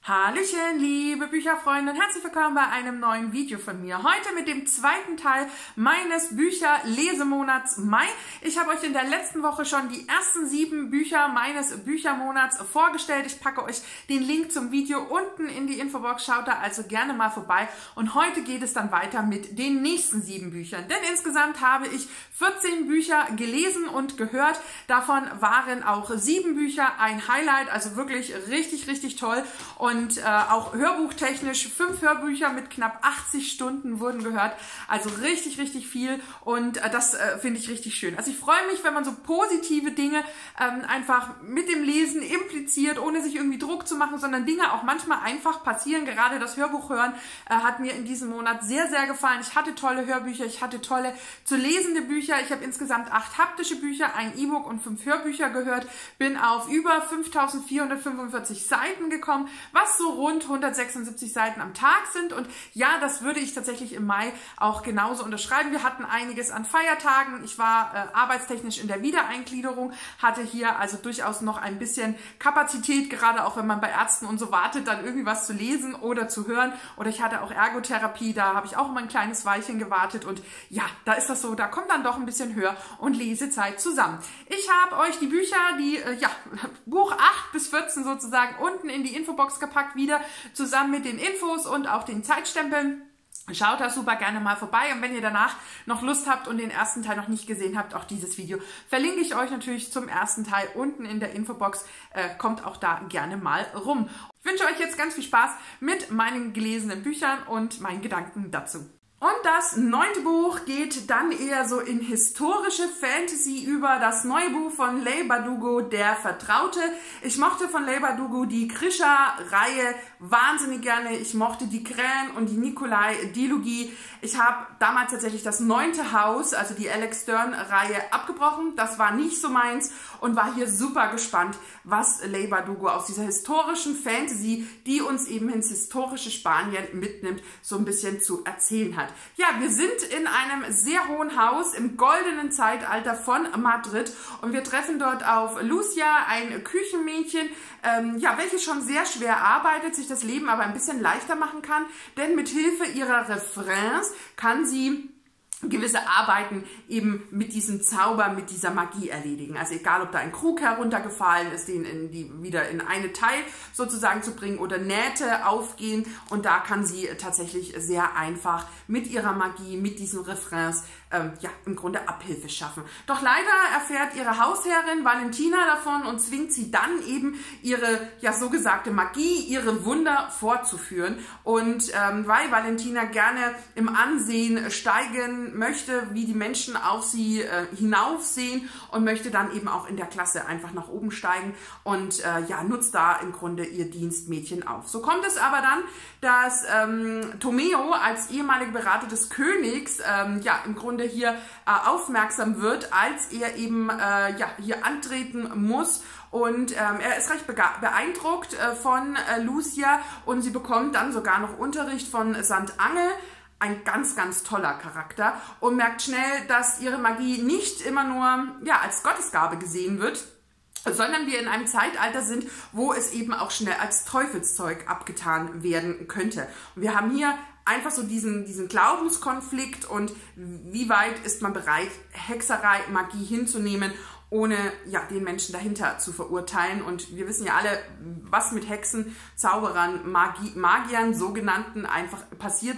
Hallöchen, liebe Bücherfreunde und herzlich willkommen bei einem neuen Video von mir. Heute mit dem zweiten Teil meines Bücherlesemonats Mai. Ich habe euch in der letzten Woche schon die ersten 7 Bücher meines Büchermonats vorgestellt. Ich packe euch den Link zum Video unten in die Infobox. Schaut da also gerne mal vorbei. Und heute geht es dann weiter mit den nächsten 7 Büchern. Denn insgesamt habe ich 14 Bücher gelesen und gehört. Davon waren auch 7 Bücher ein Highlight, also wirklich richtig, richtig toll. Und auch hörbuchtechnisch 5 Hörbücher mit knapp 80 Stunden wurden gehört. Also richtig, richtig viel und das finde ich richtig schön. Also ich freue mich, wenn man so positive Dinge einfach mit dem Lesen impliziert, ohne sich irgendwie Druck zu machen, sondern Dinge auch manchmal einfach passieren. Gerade das Hörbuch hören hat mir in diesem Monat sehr, sehr gefallen. Ich hatte tolle Hörbücher, ich hatte tolle zu lesende Bücher. Ich habe insgesamt 8 haptische Bücher, ein E-Book und 5 Hörbücher gehört. Bin auf über 5445 Seiten gekommen, was so rund 176 Seiten am Tag sind. Und ja, das würde ich tatsächlich im Mai auch genauso unterschreiben. Wir hatten einiges an Feiertagen. Ich war arbeitstechnisch in der Wiedereingliederung, hatte hier also durchaus noch ein bisschen Kapazität, gerade auch wenn man bei Ärzten und so wartet, dann irgendwie was zu lesen oder zu hören. Oder ich hatte auch Ergotherapie, da habe ich auch immer ein kleines Weilchen gewartet. Und ja, da ist das so, da kommt dann doch ein bisschen Hör- und Lesezeit zusammen. Ich habe euch die Bücher, die Buch 8 bis 14 sozusagen unten in die Infobox gepackt, wieder zusammen mit den Infos und auch den Zeitstempeln. Schaut da super gerne mal vorbei und wenn ihr danach noch Lust habt und den ersten Teil noch nicht gesehen habt, auch dieses Video verlinke ich euch natürlich zum ersten Teil unten in der Infobox. Kommt auch da gerne mal rum. Ich wünsche euch jetzt ganz viel Spaß mit meinen gelesenen Büchern und meinen Gedanken dazu. Und das 9. Buch geht dann eher so in historische Fantasy über. Das neue Buch von Leigh Bardugo, Der Vertraute. Ich mochte von Leigh Bardugo die Grisha-Reihe wahnsinnig gerne. Ich mochte die Krähen und die Nikolai-Dilogie. Ich habe damals tatsächlich das 9. Haus, also die Alex Stern-Reihe, abgebrochen. Das war nicht so meins und war hier super gespannt, was Leigh Bardugo aus dieser historischen Fantasy, die uns eben ins historische Spanien mitnimmt, so ein bisschen zu erzählen hat. Ja, wir sind in einem sehr hohen Haus im goldenen Zeitalter von Madrid und wir treffen dort auf Lucia, ein Küchenmädchen, welches schon sehr schwer arbeitet, sich das Leben aber ein bisschen leichter machen kann, denn mit Hilfe ihrer Refrains kann sie gewisse Arbeiten eben mit diesem Zauber, mit dieser Magie erledigen. Also egal, ob da ein Krug heruntergefallen ist, den wieder in eine Teil sozusagen zu bringen oder Nähte aufgehen und da kann sie tatsächlich sehr einfach mit ihrer Magie, mit diesen Refrains im Grunde Abhilfe schaffen. Doch leider erfährt ihre Hausherrin Valentina davon und zwingt sie dann eben ihre so gesagte Magie, ihre Wunder fortzuführen. Und weil Valentina gerne im Ansehen steigen möchte, wie die Menschen auf sie hinaufsehen und möchte dann eben auch in der Klasse einfach nach oben steigen und nutzt da im Grunde ihr Dienstmädchen auf. So kommt es aber dann, dass Tomeo als ehemaliger Berater des Königs im Grunde hier aufmerksam wird, als er eben hier antreten muss. Und er ist recht beeindruckt von Lucia und sie bekommt dann sogar noch Unterricht von St. Angel. Ein ganz, ganz toller Charakter und merkt schnell, dass ihre Magie nicht immer nur als Gottesgabe gesehen wird, sondern wir in einem Zeitalter sind, wo es eben auch schnell als Teufelszeug abgetan werden könnte. Und wir haben hier einfach so diesen Glaubenskonflikt und wie weit ist man bereit, Hexerei, Magie hinzunehmen, ohne den Menschen dahinter zu verurteilen. Und wir wissen ja alle, was mit Hexen, Zauberern, Magiern, sogenannten, einfach passiert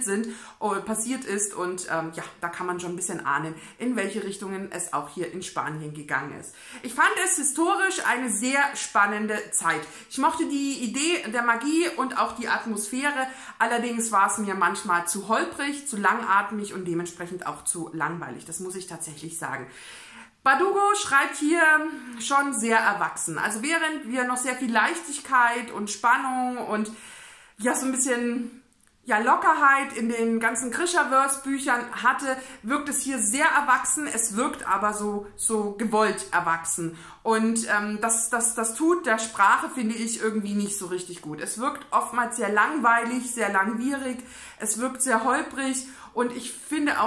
ist. Und da kann man schon ein bisschen ahnen, in welche Richtungen es auch hier in Spanien gegangen ist. Ich fand es historisch eine sehr spannende Zeit. Ich mochte die Idee der Magie und auch die Atmosphäre. Allerdings war es mir manchmal zu holprig, zu langatmig und dementsprechend auch zu langweilig. Das muss ich tatsächlich sagen. Bardugo schreibt hier schon sehr erwachsen. Also während wir noch sehr viel Leichtigkeit und Spannung und so ein bisschen Lockerheit in den ganzen Grishaverse-Büchern hatte, wirkt es hier sehr erwachsen. Es wirkt aber so gewollt erwachsen. Und das tut der Sprache, finde ich, irgendwie nicht so richtig gut. Es wirkt oftmals sehr langweilig, sehr langwierig. Es wirkt sehr holprig und ich finde auch,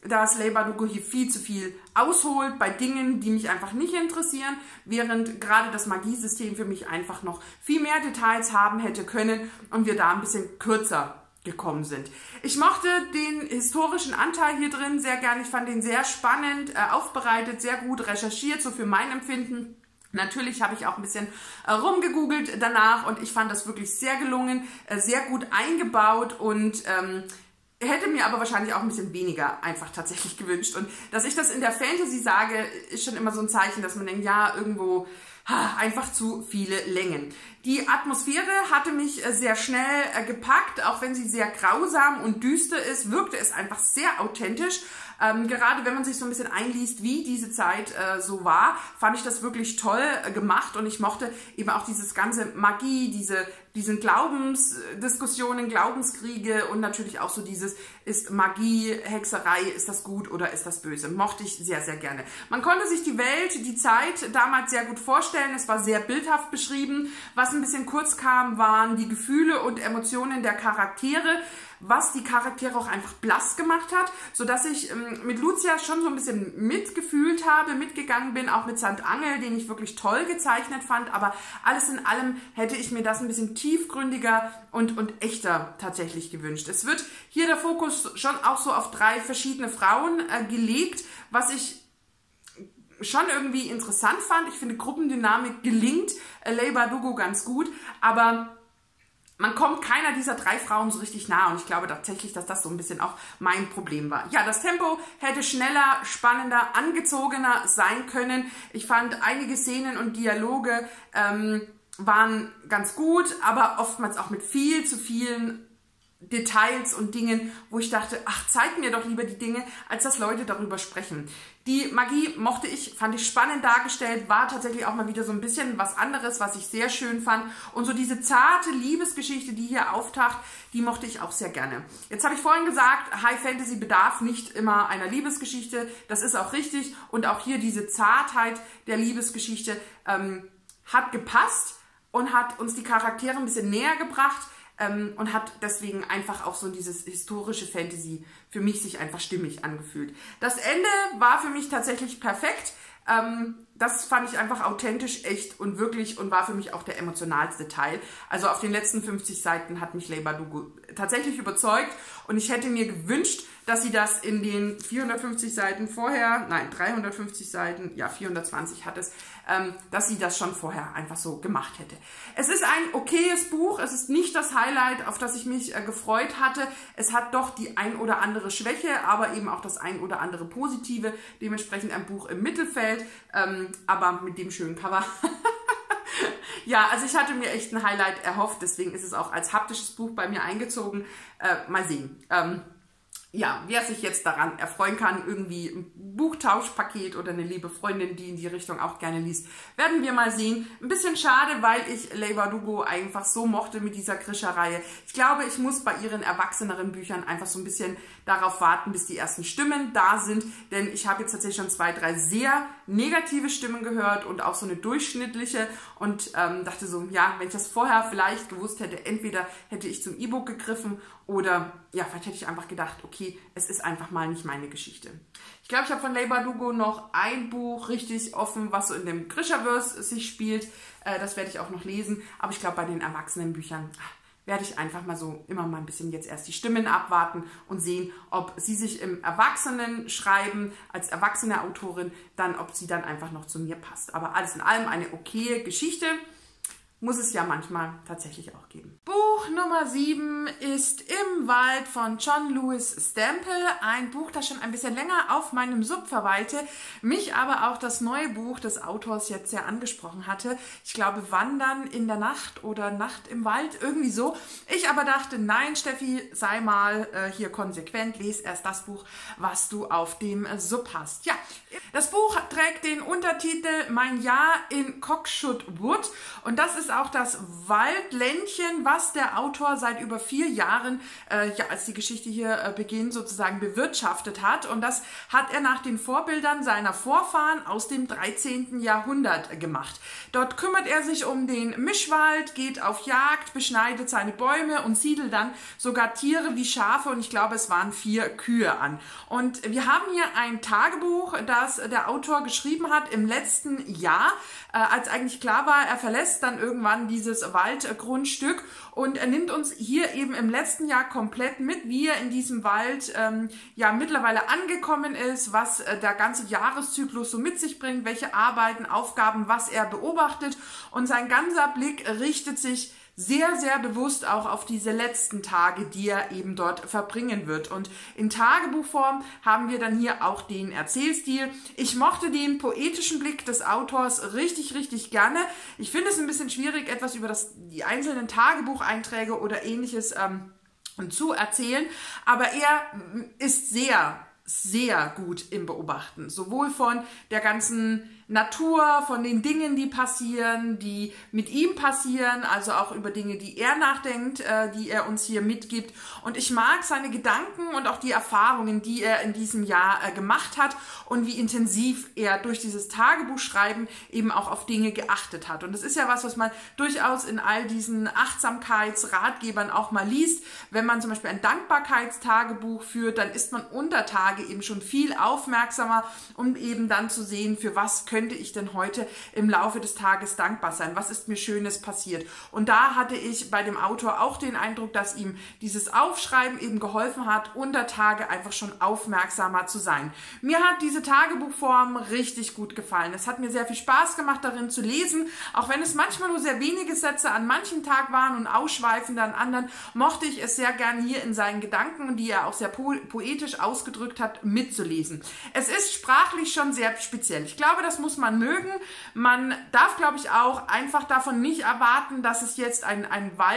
dass Leigh Bardugo hier viel zu viel ausholt bei Dingen, die mich einfach nicht interessieren, während gerade das Magiesystem für mich einfach noch viel mehr Details haben hätte können und wir da ein bisschen kürzer gekommen sind. Ich mochte den historischen Anteil hier drin sehr gerne. Ich fand den sehr spannend aufbereitet, sehr gut recherchiert, so für mein Empfinden. Natürlich habe ich auch ein bisschen rumgegoogelt danach und ich fand das wirklich sehr gelungen, sehr gut eingebaut und hätte mir aber wahrscheinlich auch ein bisschen weniger einfach tatsächlich gewünscht. Und dass ich das in der Fantasy sage, ist schon immer so ein Zeichen, dass man denkt, ja, irgendwo einfach zu viele Längen. Die Atmosphäre hatte mich sehr schnell gepackt, auch wenn sie sehr grausam und düster ist, wirkte es einfach sehr authentisch. Gerade wenn man sich so ein bisschen einliest, wie diese Zeit so war, fand ich das wirklich toll gemacht und ich mochte eben auch dieses ganze Magie, diesen Glaubensdiskussionen, Glaubenskriege und natürlich auch so dieses, ist Magie, Hexerei, ist das gut oder ist das böse? Mochte ich sehr, sehr gerne. Man konnte sich die Welt, die Zeit damals sehr gut vorstellen, es war sehr bildhaft beschrieben. Was ein bisschen kurz kam, waren die Gefühle und Emotionen der Charaktere, was die Charaktere auch einfach blass gemacht hat, sodass ich mit Lucia schon so ein bisschen mitgefühlt habe, mitgegangen bin, auch mit St. Angel, den ich wirklich toll gezeichnet fand, aber alles in allem hätte ich mir das ein bisschen tiefgründiger und echter tatsächlich gewünscht. Es wird hier der Fokus schon auch so auf 3 verschiedene Frauen gelegt, was ich schon irgendwie interessant fand. Ich finde, Gruppendynamik gelingt Leigh Bardugo ganz gut, aber man kommt keiner dieser 3 Frauen so richtig nah und ich glaube tatsächlich, dass das so ein bisschen auch mein Problem war. Ja, das Tempo hätte schneller, spannender, angezogener sein können. Ich fand einige Szenen und Dialoge waren ganz gut, aber oftmals auch mit viel zu vielen Details und Dingen, wo ich dachte, ach, zeig mir doch lieber die Dinge, als dass Leute darüber sprechen. Die Magie mochte ich, fand ich spannend dargestellt, war tatsächlich auch mal wieder so ein bisschen was anderes, was ich sehr schön fand. Und so diese zarte Liebesgeschichte, die hier auftaucht, die mochte ich auch sehr gerne. Jetzt habe ich vorhin gesagt, High Fantasy bedarf nicht immer einer Liebesgeschichte. Das ist auch richtig. Und auch hier diese Zartheit der Liebesgeschichte hat gepasst und hat uns die Charaktere ein bisschen näher gebracht. Und hat deswegen einfach auch so dieses historische Fantasy für mich sich einfach stimmig angefühlt. Das Ende war für mich tatsächlich perfekt. Das fand ich einfach authentisch, echt und wirklich und war für mich auch der emotionalste Teil. Also auf den letzten 50 Seiten hat mich Leigh Bardugo tatsächlich überzeugt und ich hätte mir gewünscht, dass sie das in den 450 Seiten vorher, nein, 350 Seiten, ja 420 hat es, dass sie das schon vorher einfach so gemacht hätte. Es ist ein okayes Buch, es ist nicht das Highlight, auf das ich mich gefreut hatte. Es hat doch die ein oder andere Schwäche, aber eben auch das ein oder andere Positive, dementsprechend ein Buch im Mittelfeld, aber mit dem schönen Cover. Ja, also ich hatte mir echt ein Highlight erhofft, deswegen ist es auch als haptisches Buch bei mir eingezogen. Mal sehen. Ja, wer sich jetzt daran erfreuen kann, irgendwie ein Buchtauschpaket oder eine liebe Freundin, die in die Richtung auch gerne liest, werden wir mal sehen. Ein bisschen schade, weil ich Leigh Bardugo einfach so mochte mit dieser Grisha-Reihe. Ich glaube, ich muss bei ihren erwachseneren Büchern einfach so ein bisschen darauf warten, bis die ersten Stimmen da sind, denn ich habe jetzt tatsächlich schon 2, 3 sehr negative Stimmen gehört und auch so eine durchschnittliche und dachte so, ja, wenn ich das vorher vielleicht gewusst hätte, entweder hätte ich zum E-Book gegriffen oder ja, vielleicht hätte ich einfach gedacht, okay, es ist einfach mal nicht meine Geschichte. Ich glaube, ich habe von Leigh Bardugo noch ein Buch richtig offen, was so in dem Grishaverse sich spielt. Das werde ich auch noch lesen, aber ich glaube, bei den Erwachsenenbüchern werde ich einfach mal so immer mal ein bisschen jetzt erst die Stimmen abwarten und sehen, ob sie sich im Erwachsenenschreiben als erwachsene Autorin dann, ob sie dann einfach noch zu mir passt. Aber alles in allem eine okaye Geschichte. Muss es ja manchmal tatsächlich auch geben. Buch Nummer 7 ist Im Wald von John Lewis Stample. Ein Buch, das schon ein bisschen länger auf meinem Sub verweilte, mich aber auch das neue Buch des Autors jetzt sehr angesprochen hatte. Ich glaube, Wandern in der Nacht oder Nacht im Wald, irgendwie so. Ich aber dachte, nein, Steffi, sei mal hier konsequent, lese erst das Buch, was du auf dem Sub hast. Ja, das Buch trägt den Untertitel Mein Jahr in Cockshut Wood und das ist ist auch das Waldländchen, was der Autor seit über 4 Jahren, als die Geschichte hier beginnt, sozusagen bewirtschaftet hat. Und das hat er nach den Vorbildern seiner Vorfahren aus dem 13. Jahrhundert gemacht. Dort kümmert er sich um den Mischwald, geht auf Jagd, beschneidet seine Bäume und siedelt dann sogar Tiere wie Schafe, und ich glaube, es waren 4 Kühe an. Und wir haben hier ein Tagebuch, das der Autor geschrieben hat im letzten Jahr, als eigentlich klar war, er verlässt dann irgendwann dieses Waldgrundstück, und er nimmt uns hier eben im letzten Jahr komplett mit, wie er in diesem Wald mittlerweile angekommen ist, was der ganze Jahreszyklus so mit sich bringt, welche Arbeiten, Aufgaben, was er beobachtet, und sein ganzer Blick richtet sich sehr, sehr bewusst auch auf diese letzten Tage, die er eben dort verbringen wird. Und in Tagebuchform haben wir dann hier auch den Erzählstil. Ich mochte den poetischen Blick des Autors richtig, richtig gerne. Ich finde es ein bisschen schwierig, etwas über die einzelnen Tagebucheinträge oder Ähnliches zu erzählen, aber er ist sehr, sehr gut im Beobachten, sowohl von der ganzen Natur, von den Dingen, die passieren, die mit ihm passieren, also auch über Dinge, die er nachdenkt, die er uns hier mitgibt. Und ich mag seine Gedanken und auch die Erfahrungen, die er in diesem Jahr gemacht hat, und wie intensiv er durch dieses Tagebuchschreiben eben auch auf Dinge geachtet hat. Und das ist ja was man durchaus in all diesen Achtsamkeitsratgebern auch mal liest. Wenn man zum Beispiel ein Dankbarkeitstagebuch führt, dann ist man unter Tage eben schon viel aufmerksamer, um eben dann zu sehen, für was könnte ich denn heute im Laufe des Tages dankbar sein? Was ist mir Schönes passiert? Und da hatte ich bei dem Autor auch den Eindruck, dass ihm dieses Aufschreiben eben geholfen hat, unter Tage einfach schon aufmerksamer zu sein. Mir hat diese Tagebuchform richtig gut gefallen. Es hat mir sehr viel Spaß gemacht, darin zu lesen, auch wenn es manchmal nur sehr wenige Sätze an manchen Tag waren und ausschweifende an anderen, mochte ich es sehr gerne hier in seinen Gedanken, die er auch sehr poetisch ausgedrückt hat, mitzulesen. Es ist sprachlich schon sehr speziell. Ich glaube, das muss man mögen. Man darf, glaube ich, auch einfach davon nicht erwarten, dass es jetzt ein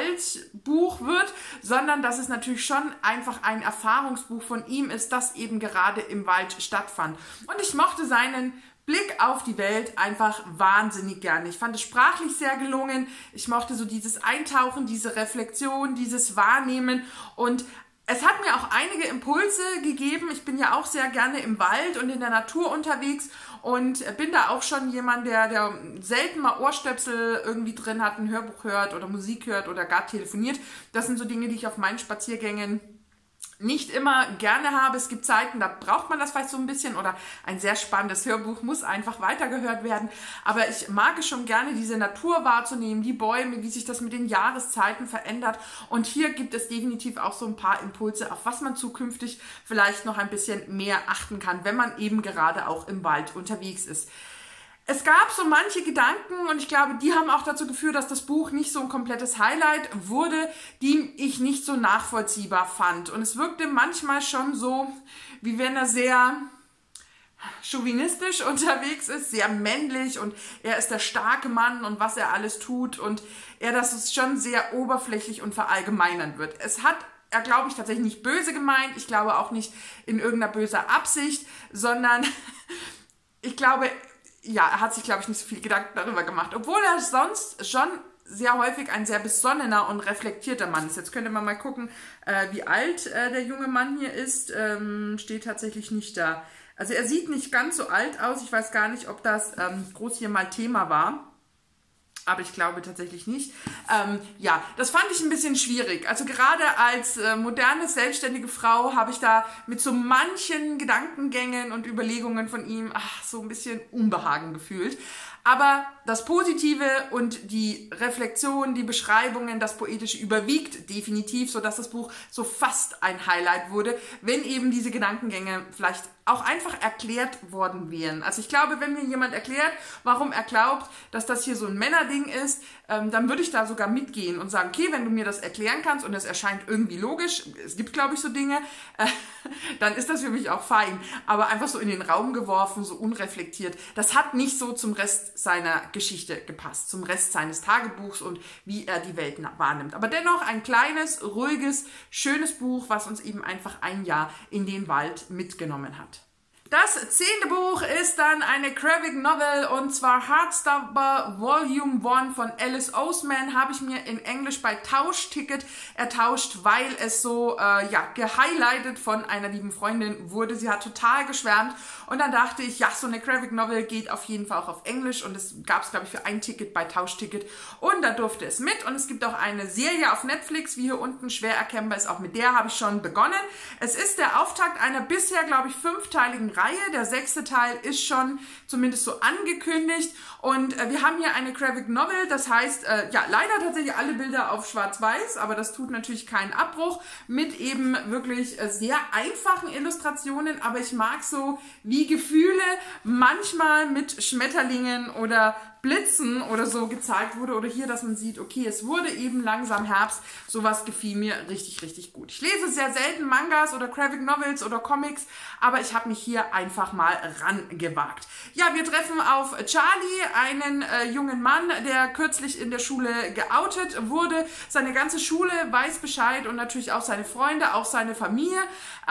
Waldbuch wird, sondern dass es natürlich schon einfach ein Erfahrungsbuch von ihm ist, das eben gerade im Wald stattfand. Und ich mochte seinen Blick auf die Welt einfach wahnsinnig gerne. Ich fand es sprachlich sehr gelungen. Ich mochte so dieses Eintauchen, diese Reflexion, dieses Wahrnehmen, und es hat mir auch einige Impulse gegeben. Ich bin ja auch sehr gerne im Wald und in der Natur unterwegs und bin da auch schon jemand, der selten mal Ohrstöpsel irgendwie drin hat, ein Hörbuch hört oder Musik hört oder gar telefoniert. Das sind so Dinge, die ich auf meinen Spaziergängen nicht immer gerne habe. Es gibt Zeiten, da braucht man das vielleicht so ein bisschen, oder ein sehr spannendes Hörbuch muss einfach weitergehört werden. Aber ich mag es schon gerne, diese Natur wahrzunehmen, die Bäume, wie sich das mit den Jahreszeiten verändert. Und hier gibt es definitiv auch so ein paar Impulse, auf was man zukünftig vielleicht noch ein bisschen mehr achten kann, wenn man eben gerade auch im Wald unterwegs ist. Es gab so manche Gedanken, und ich glaube, die haben auch dazu geführt, dass das Buch nicht so ein komplettes Highlight wurde, die ich nicht so nachvollziehbar fand. Und es wirkte manchmal schon so, wie wenn er sehr chauvinistisch unterwegs ist, sehr männlich, und er ist der starke Mann und was er alles tut, und er das schon sehr oberflächlich und verallgemeinern wird. Es hat er, glaube ich, tatsächlich nicht böse gemeint. Ich glaube auch nicht in irgendeiner böser Absicht, sondern ich glaube, ja, er hat sich, glaube ich, nicht so viel Gedanken darüber gemacht, obwohl er sonst schon sehr häufig ein sehr besonnener und reflektierter Mann ist. Jetzt könnte man mal gucken, wie alt der junge Mann hier ist. Steht tatsächlich nicht da. Also er sieht nicht ganz so alt aus. Ich weiß gar nicht, ob das groß hier mal Thema war. Aber ich glaube tatsächlich nicht. Ja, das fand ich ein bisschen schwierig. Also gerade als moderne, selbstständige Frau habe ich da mit so manchen Gedankengängen und Überlegungen von ihm so ein bisschen Unbehagen gefühlt. Aber das Positive und die Reflexion, die Beschreibungen, das Poetische überwiegt definitiv, sodass das Buch so fast ein Highlight wurde, wenn eben diese Gedankengänge vielleicht auch einfach erklärt worden wären. Also ich glaube, wenn mir jemand erklärt, warum er glaubt, dass das hier so ein Männerding ist, dann würde ich da sogar mitgehen und sagen, okay, wenn du mir das erklären kannst und es erscheint irgendwie logisch, es gibt, glaube ich, so Dinge, dann ist das für mich auch fein. Aber einfach so in den Raum geworfen, so unreflektiert, das hat nicht so zum Rest seiner Geschichte gepasst, zum Rest seines Tagebuchs und wie er die Welt wahrnimmt. Aber dennoch ein kleines, ruhiges, schönes Buch, was uns eben einfach ein Jahr in den Wald mitgenommen hat. Das 10. Buch ist dann eine Graphic Novel und zwar Heartstopper Volume 1 von Alice Oseman. Habe ich mir in Englisch bei Tauschticket ertauscht, weil es so gehighlightet von einer lieben Freundin wurde. Sie hat total geschwärmt und dann dachte ich, ja, so eine Graphic Novel geht auf jeden Fall auch auf Englisch und es gab es, glaube ich, für ein Ticket bei Tauschticket und da durfte es mit und es gibt auch eine Serie auf Netflix, wie hier unten schwer erkennbar ist, auch mit der habe ich schon begonnen. Es ist der Auftakt einer bisher, glaube ich, 5-teiligen Reihe. Der 6. Teil ist schon zumindest so angekündigt und wir haben hier eine Graphic Novel, das heißt, leider tatsächlich alle Bilder auf schwarz-weiß, aber das tut natürlich keinen Abbruch, mit eben wirklich sehr einfachen Illustrationen, aber ich mag so, wie Gefühle manchmal mit Schmetterlingen oder Blitzen oder so gezeigt wurde oder hier, dass man sieht, okay, es wurde eben langsam Herbst. Sowas gefiel mir richtig, richtig gut. Ich lese sehr selten Mangas oder Graphic Novels oder Comics, aber ich habe mich hier einfach mal rangewagt. Ja, wir treffen auf Charlie, einen jungen Mann, der kürzlich in der Schule geoutet wurde. Seine ganze Schule weiß Bescheid und natürlich auch seine Freunde, auch seine Familie.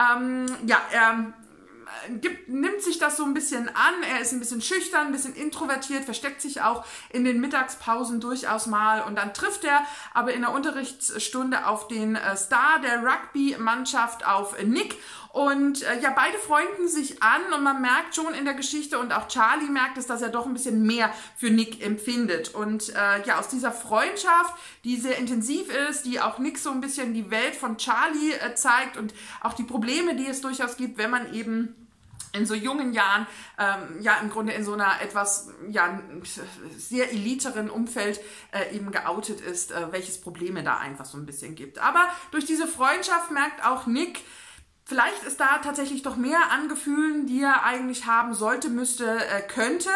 Er nimmt sich das so ein bisschen an, er ist ein bisschen schüchtern, ein bisschen introvertiert, versteckt sich auch in den Mittagspausen durchaus mal und dann trifft er aber in der Unterrichtsstunde auf den Star der Rugby-Mannschaft, auf Nick und beide freunden sich an und man merkt schon in der Geschichte und auch Charlie merkt es, dass er doch ein bisschen mehr für Nick empfindet und aus dieser Freundschaft, die sehr intensiv ist, die auch Nick so ein bisschen die Welt von Charlie zeigt und auch die Probleme, die es durchaus gibt, wenn man eben in so jungen Jahren, im Grunde in so einer etwas, sehr eliteren Umfeld eben geoutet ist, welches Probleme da einfach so ein bisschen gibt. Aber durch diese Freundschaft merkt auch Nick, vielleicht ist da tatsächlich doch mehr an Gefühlen, die er eigentlich haben sollte, müsste, könnte.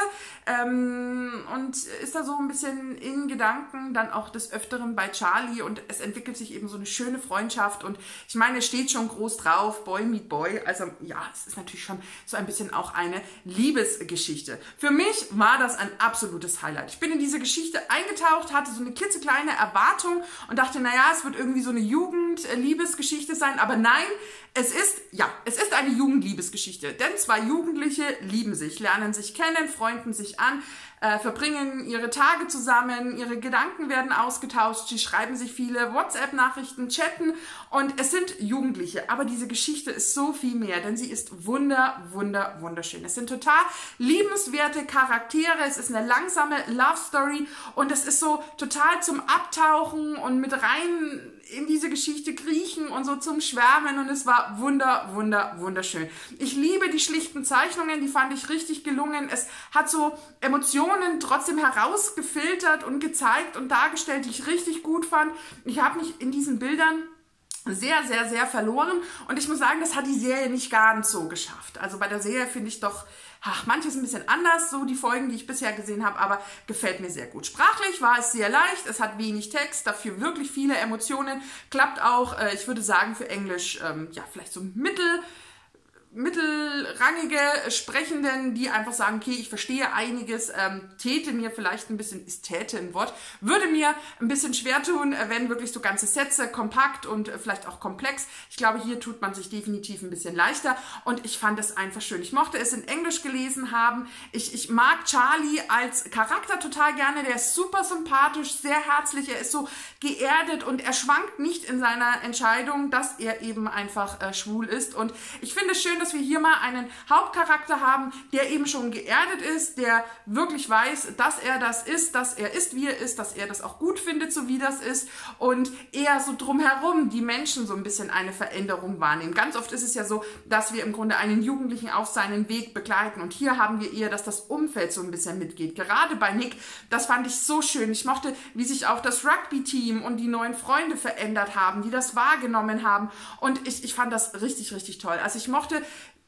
Und ist da so ein bisschen in Gedanken dann auch des Öfteren bei Charlie und es entwickelt sich eben so eine schöne Freundschaft und ich meine, es steht schon groß drauf, Boy meet Boy, also ja, es ist natürlich schon so ein bisschen auch eine Liebesgeschichte. Für mich war das ein absolutes Highlight. Ich bin in diese Geschichte eingetaucht, hatte so eine klitzekleine Erwartung und dachte, naja, es wird irgendwie so eine Jugendliebesgeschichte sein, aber nein, es ist eine Jugendliebesgeschichte, denn 2 Jugendliche lieben sich, lernen sich kennen, freunden sich an, verbringen ihre Tage zusammen, ihre Gedanken werden ausgetauscht, sie schreiben sich viele WhatsApp-Nachrichten, chatten und es sind Jugendliche, aber diese Geschichte ist so viel mehr, denn sie ist wunderschön. Es sind total liebenswerte Charaktere, es ist eine langsame Love-Story und es ist so total zum Abtauchen und mit rein in diese Geschichte kriechen und so zum Schwärmen und es war wunderschön. Ich liebe die schlichten Zeichnungen, die fand ich richtig gelungen. Es hat so Emotionen trotzdem herausgefiltert und gezeigt und dargestellt, die ich richtig gut fand. Ich habe mich in diesen Bildern sehr verloren und ich muss sagen, das hat die Serie nicht ganz so geschafft. Also bei der Serie finde ich doch manches ein bisschen anders, so die Folgen, die ich bisher gesehen habe, aber gefällt mir sehr gut. Sprachlich war es sehr leicht, es hat wenig Text, dafür wirklich viele Emotionen, klappt auch, ich würde sagen für Englisch, vielleicht so mittelrangige Sprechenden, die einfach sagen, okay, ich verstehe einiges, täte mir vielleicht ein bisschen, ist täte ein Wort, würde mir ein bisschen schwer tun, wenn wirklich so ganze Sätze kompakt und vielleicht auch komplex. Ich glaube, hier tut man sich definitiv ein bisschen leichter und ich fand es einfach schön. Ich mochte es in Englisch gelesen haben. Ich mag Charlie als Charakter total gerne. Der ist super sympathisch, sehr herzlich. Er ist so geerdet und er schwankt nicht in seiner Entscheidung, dass er eben einfach schwul ist. Und ich finde es schön, dass wir hier mal einen Hauptcharakter haben, der eben schon geerdet ist, der wirklich weiß, dass er das ist, dass er ist, wie er ist, dass er das auch gut findet, so wie das ist und eher so drumherum die Menschen so ein bisschen eine Veränderung wahrnehmen. Ganz oft ist es ja so, dass wir im Grunde einen Jugendlichen auf seinen Weg begleiten und hier haben wir eher, dass das Umfeld so ein bisschen mitgeht. Gerade bei Nick, das fand ich so schön. Ich mochte, wie sich auch das Rugby-Team und die neuen Freunde verändert haben, die das wahrgenommen haben und ich fand das richtig toll. Also ich mochte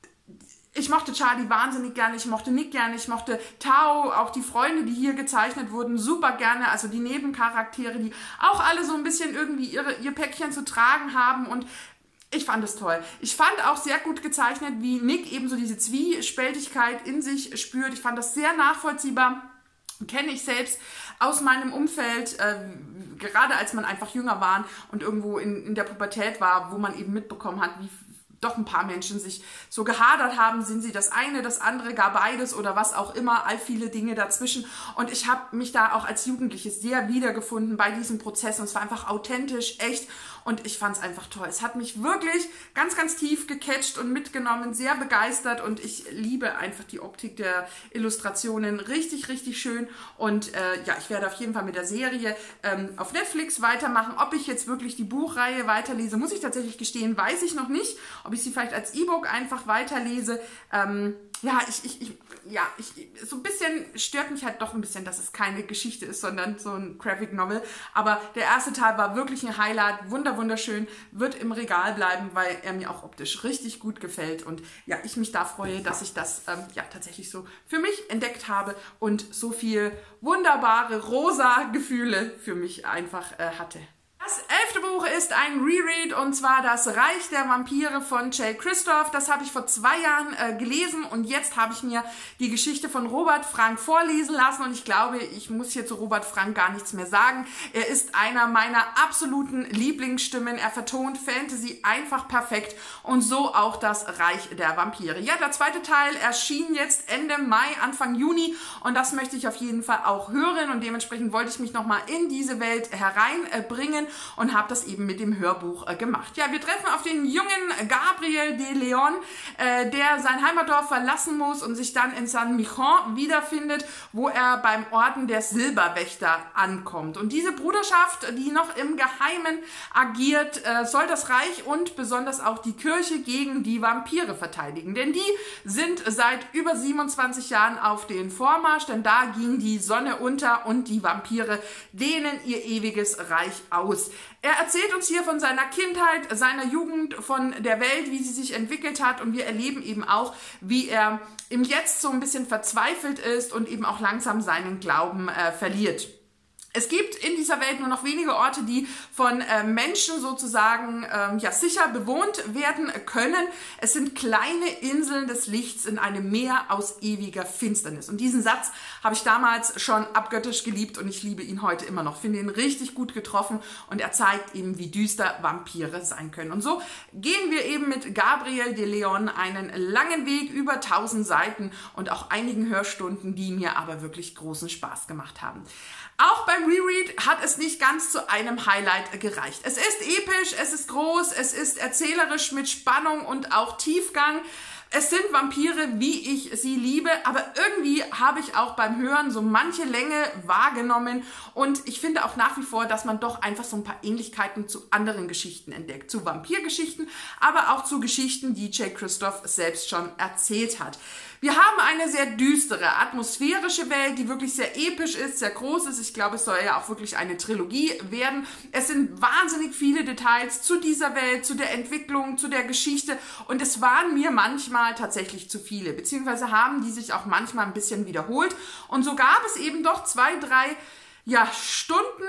Charlie wahnsinnig gerne, ich mochte Nick gerne, ich mochte Tao, auch die Freunde, die hier gezeichnet wurden, super gerne, also die Nebencharaktere, die auch alle so ein bisschen irgendwie ihr Päckchen zu tragen haben und ich fand es toll. Ich fand auch sehr gut gezeichnet, wie Nick eben so diese Zwiespältigkeit in sich spürt. Ich fand das sehr nachvollziehbar. Kenne ich selbst aus meinem Umfeld, gerade als man einfach jünger war und irgendwo in der Pubertät war, wo man eben mitbekommen hat, wie doch ein paar Menschen sich so gehadert haben, sind sie das eine, das andere, gar beides oder was auch immer, all viele Dinge dazwischen. Und ich habe mich da auch als Jugendliche sehr wiedergefunden bei diesem Prozess und es war einfach authentisch, echt und ich fand es einfach toll. Es hat mich wirklich ganz, ganz tief gecatcht und mitgenommen, sehr begeistert und ich liebe einfach die Optik der Illustrationen, richtig, richtig schön und ja, ich werde auf jeden Fall mit der Serie auf Netflix weitermachen. Ob ich jetzt wirklich die Buchreihe weiterlese, muss ich tatsächlich gestehen, weiß ich noch nicht. Ob ich sie vielleicht als E-Book einfach weiterlese. Ja, so ein bisschen stört mich halt doch ein bisschen, dass es keine Geschichte ist, sondern so ein Graphic Novel. Aber der erste Teil war wirklich ein Highlight, wunderschön, wird im Regal bleiben, weil er mir auch optisch richtig gut gefällt. Und ja, ich mich da freue, dass ich das ja tatsächlich so für mich entdeckt habe und so viel wunderbare rosa Gefühle für mich einfach hatte. Das 11. Buch ist ein Reread und zwar Das Reich der Vampire von Jay Kristoff. Das habe ich vor 2 Jahren gelesen und jetzt habe ich mir die Geschichte von Robert Frank vorlesen lassen und ich glaube, ich muss hier zu Robert Frank gar nichts mehr sagen. Er ist einer meiner absoluten Lieblingsstimmen. Er vertont Fantasy einfach perfekt und so auch Das Reich der Vampire. Ja, der 2. Teil erschien jetzt Ende Mai, Anfang Juni und das möchte ich auf jeden Fall auch hören und dementsprechend wollte ich mich nochmal in diese Welt hereinbringen und habe das eben mit dem Hörbuch gemacht. Ja, wir treffen auf den jungen Gabriel de Leon, der sein Heimatdorf verlassen muss und sich dann in Saint-Michel wiederfindet, wo er beim Orden der Silberwächter ankommt. Und diese Bruderschaft, die noch im Geheimen agiert, soll das Reich und besonders auch die Kirche gegen die Vampire verteidigen. Denn die sind seit über 27 Jahren auf den Vormarsch, denn da ging die Sonne unter und die Vampire dehnen ihr ewiges Reich aus. Er erzählt uns hier von seiner Kindheit, seiner Jugend, von der Welt, wie sie sich entwickelt hat und wir erleben eben auch, wie er im Jetzt so ein bisschen verzweifelt ist und eben auch langsam seinen Glauben verliert. Es gibt in dieser Welt nur noch wenige Orte, die von Menschen sozusagen ja, sicher bewohnt werden können. Es sind kleine Inseln des Lichts in einem Meer aus ewiger Finsternis. Und diesen Satz habe ich damals schon abgöttisch geliebt und ich liebe ihn heute immer noch. Finde ihn richtig gut getroffen und er zeigt eben, wie düster Vampire sein können. Und so gehen wir eben mit Gabriel de Leon einen langen Weg über 1000 Seiten und auch einigen Hörstunden, die mir aber wirklich großen Spaß gemacht haben. Auch beim Reread hat es nicht ganz zu einem Highlight gereicht. Es ist episch, es ist groß, es ist erzählerisch mit Spannung und auch Tiefgang. Es sind Vampire, wie ich sie liebe, aber irgendwie habe ich auch beim Hören so manche Länge wahrgenommen und ich finde auch nach wie vor, dass man doch einfach so ein paar Ähnlichkeiten zu anderen Geschichten entdeckt. Zu Vampirgeschichten, aber auch zu Geschichten, die Jay Kristoff selbst schon erzählt hat. Wir haben eine sehr düstere, atmosphärische Welt, die wirklich sehr episch ist, sehr groß ist. Ich glaube, es soll ja auch wirklich eine Trilogie werden. Es sind wahnsinnig viele Details zu dieser Welt, zu der Entwicklung, zu der Geschichte und es waren mir manchmal tatsächlich zu viele, beziehungsweise haben die sich auch manchmal ein bisschen wiederholt und so gab es eben doch 2, 3 Stunden,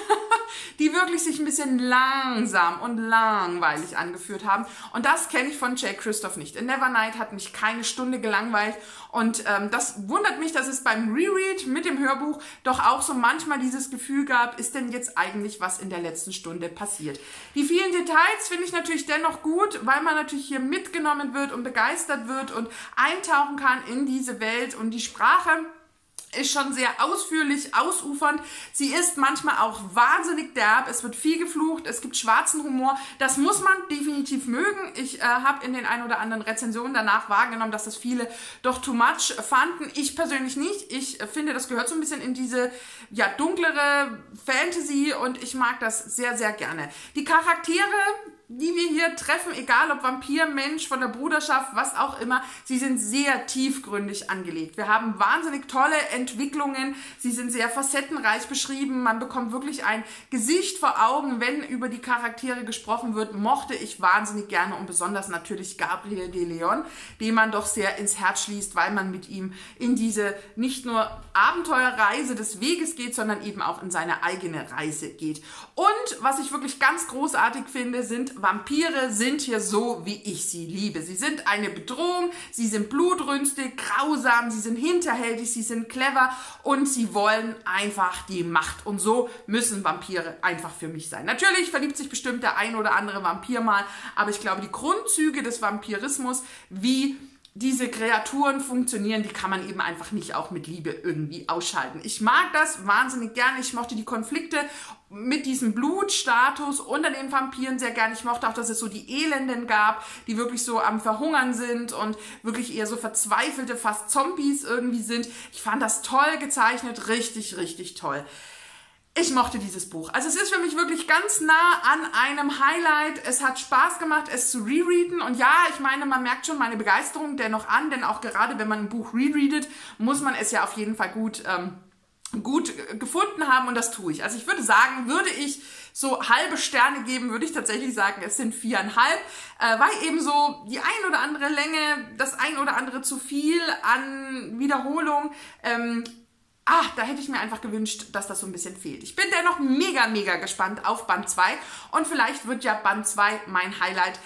die wirklich sich ein bisschen langsam und langweilig angeführt haben. Und das kenne ich von Jay Kristoff nicht. In Nevernight hat mich keine Stunde gelangweilt. Und das wundert mich, dass es beim Reread mit dem Hörbuch doch auch so manchmal dieses Gefühl gab, ist denn jetzt eigentlich was in der letzten Stunde passiert. Die vielen Details finde ich natürlich dennoch gut, weil man natürlich hier mitgenommen wird und begeistert wird und eintauchen kann in diese Welt und die Sprache ist schon sehr ausführlich, ausufernd. Sie ist manchmal auch wahnsinnig derb. Es wird viel geflucht, es gibt schwarzen Humor. Das muss man definitiv mögen. Ich habe in den ein oder anderen Rezensionen danach wahrgenommen, dass das viele doch too much fanden. Ich persönlich nicht. Ich finde, das gehört so ein bisschen in diese ja, dunklere Fantasy und ich mag das sehr, sehr gerne. Die Charaktere, die wir hier treffen, egal ob Vampir, Mensch, von der Bruderschaft, was auch immer, sie sind sehr tiefgründig angelegt. Wir haben wahnsinnig tolle Entwicklungen, sie sind sehr facettenreich beschrieben, man bekommt wirklich ein Gesicht vor Augen, wenn über die Charaktere gesprochen wird, mochte ich wahnsinnig gerne und besonders natürlich Gabriel de Leon, den man doch sehr ins Herz schließt, weil man mit ihm in diese nicht nur Abenteuerreise des Weges geht, sondern eben auch in seine eigene Reise geht. Und was ich wirklich ganz großartig finde, sind Und Vampire sind hier so, wie ich sie liebe. Sie sind eine Bedrohung, sie sind blutrünstig, grausam, sie sind hinterhältig, sie sind clever und sie wollen einfach die Macht. Und so müssen Vampire einfach für mich sein. Natürlich verliebt sich bestimmt der ein oder andere Vampir mal, aber ich glaube, die Grundzüge des Vampirismus, wie diese Kreaturen funktionieren, die kann man eben einfach nicht auch mit Liebe irgendwie ausschalten. Ich mag das wahnsinnig gerne. Ich mochte die Konflikte mit diesem Blutstatus unter den Vampiren sehr gerne. Ich mochte auch, dass es so die Elenden gab, die wirklich so am Verhungern sind und wirklich eher so verzweifelte, fast Zombies irgendwie sind. Ich fand das toll gezeichnet, richtig, richtig toll. Ich mochte dieses Buch. Also es ist für mich wirklich ganz nah an einem Highlight. Es hat Spaß gemacht, es zu rereaden. Und ja, ich meine, man merkt schon meine Begeisterung dennoch an, denn auch gerade wenn man ein Buch rereadet, muss man es ja auf jeden Fall gut gefunden haben und das tue ich. Also ich würde sagen, würde ich so halbe Sterne geben, würde ich tatsächlich sagen, es sind 4,5, weil eben so die ein oder andere Länge, das ein oder andere zu viel an Wiederholung, da hätte ich mir einfach gewünscht, dass das so ein bisschen fehlt. Ich bin dennoch mega, mega gespannt auf Band 2 und vielleicht wird ja Band 2 mein Highlight,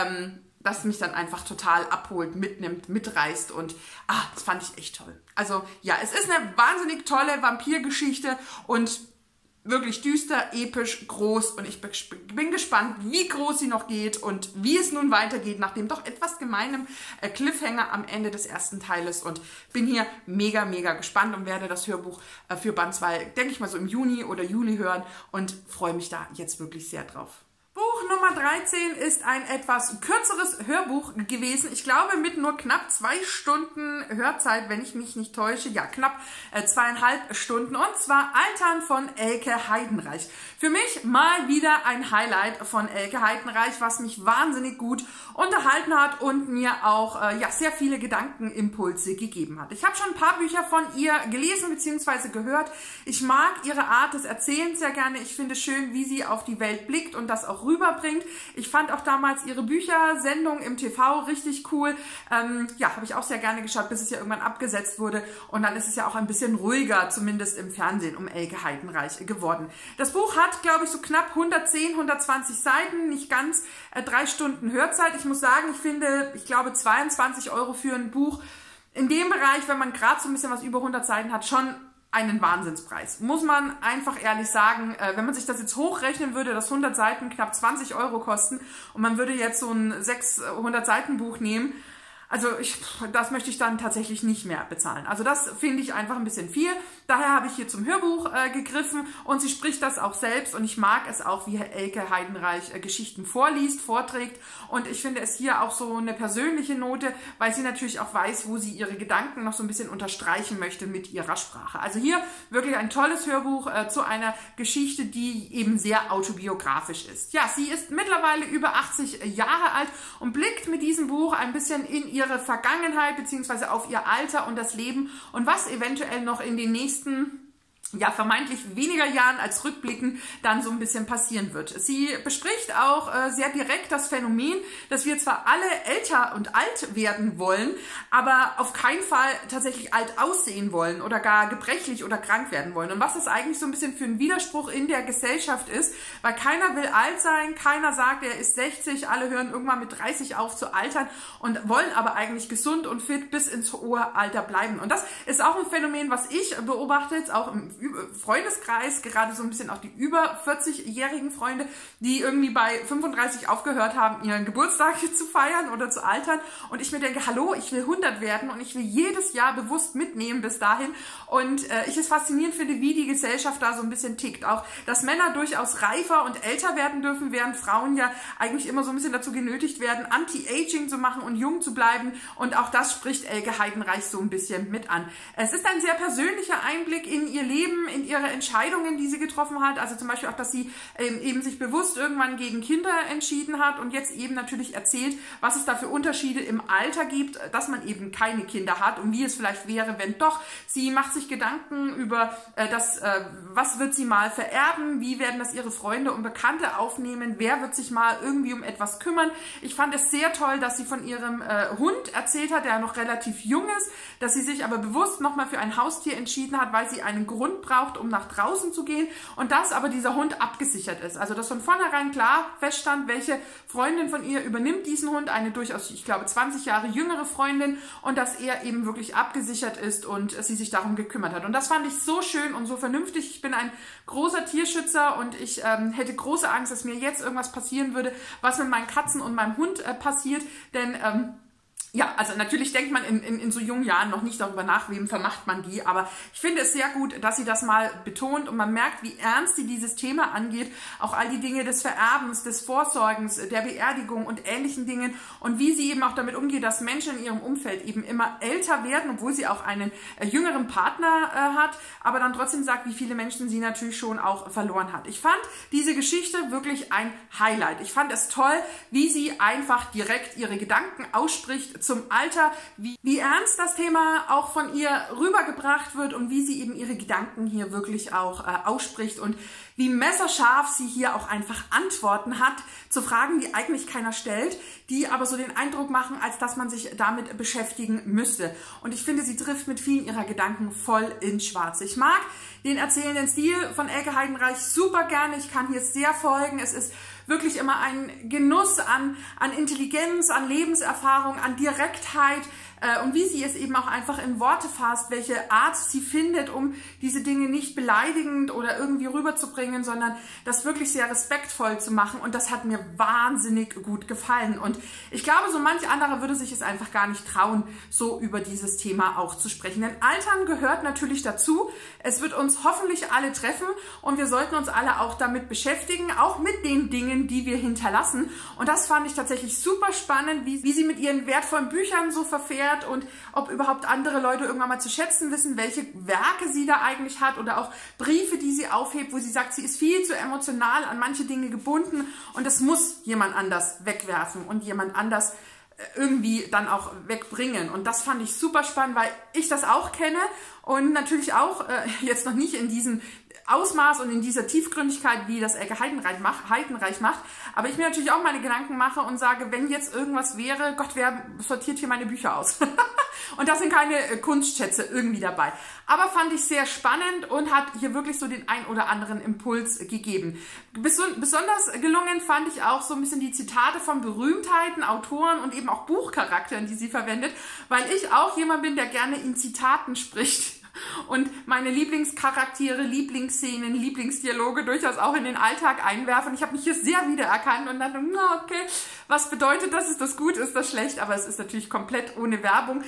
das mich dann einfach total abholt, mitnimmt, mitreißt und das fand ich echt toll. Also ja, es ist eine wahnsinnig tolle Vampirgeschichte und wirklich düster, episch, groß und ich bin gespannt, wie groß sie noch geht und wie es nun weitergeht nach dem doch etwas gemeinen Cliffhanger am Ende des ersten Teiles und bin hier mega, mega gespannt und werde das Hörbuch für Band 2, denke ich mal so im Juni oder Juli hören und freue mich da jetzt wirklich sehr drauf. Buch Nummer 13 ist ein etwas kürzeres Hörbuch gewesen. Ich glaube mit nur knapp 2 Stunden Hörzeit, wenn ich mich nicht täusche. Ja, knapp 2,5 Stunden. Und zwar Altern von Elke Heidenreich. Für mich mal wieder ein Highlight von Elke Heidenreich, was mich wahnsinnig gut unterhalten hat und mir auch sehr viele Gedankenimpulse gegeben hat. Ich habe schon ein paar Bücher von ihr gelesen bzw. gehört. Ich mag ihre Art des Erzählens sehr gerne. Ich finde es schön, wie sie auf die Welt blickt und das auch rüberbringt. Ich fand auch damals ihre Büchersendung im TV richtig cool. Habe ich auch sehr gerne geschaut, bis es ja irgendwann abgesetzt wurde. Und dann ist es ja auch ein bisschen ruhiger, zumindest im Fernsehen, um Elke Heidenreich geworden. Das Buch hat, glaube ich, so knapp 110, 120 Seiten, nicht ganz 3 Stunden Hörzeit. Ich muss sagen, ich glaube 22 € für ein Buch in dem Bereich, wenn man gerade so ein bisschen was über 100 Seiten hat, schon einen Wahnsinnspreis. Muss man einfach ehrlich sagen, wenn man sich das jetzt hochrechnen würde, dass 100 Seiten knapp 20 € kosten und man würde jetzt so ein 600 Seiten Buch nehmen, also das möchte ich dann tatsächlich nicht mehr bezahlen. Also das finde ich einfach ein bisschen viel. Daher habe ich hier zum Hörbuch gegriffen und sie spricht das auch selbst und ich mag es auch, wie Elke Heidenreich Geschichten vorträgt und ich finde es hier auch so eine persönliche Note, weil sie natürlich auch weiß, wo sie ihre Gedanken noch so ein bisschen unterstreichen möchte mit ihrer Sprache. Also hier wirklich ein tolles Hörbuch zu einer Geschichte, die eben sehr autobiografisch ist. Ja, sie ist mittlerweile über 80 Jahre alt und blickt mit diesem Buch ein bisschen in ihre Vergangenheit bzw. auf ihr Alter und das Leben und was eventuell noch in den nächsten vermeintlich weniger Jahren als rückblickend dann so ein bisschen passieren wird. Sie bespricht auch sehr direkt das Phänomen, dass wir zwar alle älter und alt werden wollen, aber auf keinen Fall tatsächlich alt aussehen wollen oder gar gebrechlich oder krank werden wollen. Und was das eigentlich so ein bisschen für ein Widerspruch in der Gesellschaft ist, weil keiner will alt sein, keiner sagt, er ist 60, alle hören irgendwann mit 30 auf zu altern und wollen aber eigentlich gesund und fit bis ins hohe Alter bleiben. Und das ist auch ein Phänomen, was ich beobachte, jetzt auch im Freundeskreis, gerade so ein bisschen auch die über 40-jährigen Freunde, die irgendwie bei 35 aufgehört haben, ihren Geburtstag zu feiern oder zu altern. Und ich mir denke, hallo, ich will 100 werden und ich will jedes Jahr bewusst mitnehmen bis dahin. Und ich es faszinierend finde, wie die Gesellschaft da so ein bisschen tickt. Auch, dass Männer durchaus reifer und älter werden dürfen, während Frauen ja eigentlich immer so ein bisschen dazu genötigt werden, Anti-Aging zu machen und jung zu bleiben. Und auch das spricht Elke Heidenreich so ein bisschen mit an. Es ist ein sehr persönlicher Einblick in ihr Leben, in ihre Entscheidungen, die sie getroffen hat. Also zum Beispiel auch, dass sie eben sich bewusst irgendwann gegen Kinder entschieden hat und jetzt eben natürlich erzählt, was es da für Unterschiede im Alter gibt, dass man eben keine Kinder hat und wie es vielleicht wäre, wenn doch. Sie macht sich Gedanken über was wird sie mal vererben, wie werden das ihre Freunde und Bekannte aufnehmen, wer wird sich mal irgendwie um etwas kümmern. Ich fand es sehr toll, dass sie von ihrem Hund erzählt hat, der noch relativ jung ist, dass sie sich aber bewusst nochmal für ein Haustier entschieden hat, weil sie einen Grund Hund braucht, um nach draußen zu gehen und dass aber dieser Hund abgesichert ist. Also dass von vornherein klar feststand, welche Freundin von ihr übernimmt diesen Hund, eine durchaus, ich glaube, 20 Jahre jüngere Freundin, und dass er eben wirklich abgesichert ist und sie sich darum gekümmert hat. Und das fand ich so schön und so vernünftig. Ich bin ein großer Tierschützer und ich hätte große Angst, dass mir jetzt irgendwas passieren würde, was mit meinen Katzen und meinem Hund passiert, denn ja, also natürlich denkt man in so jungen Jahren noch nicht darüber nach, wem vermacht man die, aber ich finde es sehr gut, dass sie das mal betont und man merkt, wie ernst sie dieses Thema angeht, auch all die Dinge des Vererbens, des Vorsorgens, der Beerdigung und ähnlichen Dingen und wie sie eben auch damit umgeht, dass Menschen in ihrem Umfeld eben immer älter werden, obwohl sie auch einen jüngeren Partner hat, aber dann trotzdem sagt, wie viele Menschen sie natürlich schon auch verloren hat. Ich fand diese Geschichte wirklich ein Highlight. Ich fand es toll, wie sie einfach direkt ihre Gedanken ausspricht zum Alter, wie ernst das Thema auch von ihr rübergebracht wird und wie sie eben ihre Gedanken hier wirklich auch ausspricht und wie messerscharf sie hier auch einfach Antworten hat zu Fragen, die eigentlich keiner stellt, die aber so den Eindruck machen, als dass man sich damit beschäftigen müsste. Und ich finde, sie trifft mit vielen ihrer Gedanken voll ins Schwarze. Ich mag den erzählenden Stil von Elke Heidenreich super gerne. Ich kann hier sehr folgen. Es ist wirklich immer ein Genuss an Intelligenz, an Lebenserfahrung, an Direktheit und wie sie es eben auch einfach in Worte fasst, welche Art sie findet, um diese Dinge nicht beleidigend oder irgendwie rüberzubringen, sondern das wirklich sehr respektvoll zu machen, und das hat mir wahnsinnig gut gefallen und ich glaube, so manch anderer würde sich es einfach gar nicht trauen, so über dieses Thema auch zu sprechen, denn Altern gehört natürlich dazu. Es wird uns hoffentlich alle treffen und wir sollten uns alle auch damit beschäftigen, auch mit den Dingen, die wir hinterlassen, und das fand ich tatsächlich super spannend, wie sie mit ihren wertvollen Büchern so verfährt und ob überhaupt andere Leute irgendwann mal zu schätzen wissen, welche Werke sie da eigentlich hat oder auch Briefe, die sie aufhebt, wo sie sagt, sie ist viel zu emotional an manche Dinge gebunden und das muss jemand anders wegwerfen und jemand anders irgendwie dann auch wegbringen. Und das fand ich super spannend, weil ich das auch kenne und natürlich auch jetzt noch nicht in diesem Ausmaß und in dieser Tiefgründigkeit, wie das Elke Heidenreich macht, aber ich mir natürlich auch meine Gedanken mache und sage, wenn jetzt irgendwas wäre, Gott, wer sortiert hier meine Bücher aus? Und da sind keine Kunstschätze irgendwie dabei. Aber fand ich sehr spannend und hat hier wirklich so den ein oder anderen Impuls gegeben. Besonders gelungen fand ich auch so ein bisschen die Zitate von Berühmtheiten, Autoren und eben auch Buchcharakteren, die sie verwendet, weil ich auch jemand bin, der gerne in Zitaten spricht. Und meine Lieblingscharaktere, Lieblingsszenen, Lieblingsdialoge durchaus auch in den Alltag einwerfen. Ich habe mich hier sehr wiedererkannt und dann, okay, was bedeutet das? Ist das gut? Ist das schlecht? Aber es ist natürlich komplett ohne Wertung.